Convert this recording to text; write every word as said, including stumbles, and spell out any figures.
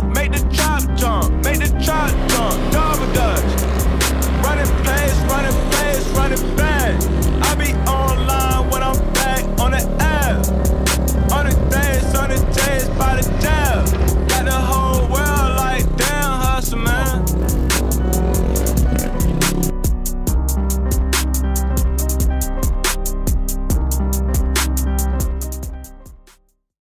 make the chop jump, make the chop jump, double dutch. Running plays, running plays, running back. I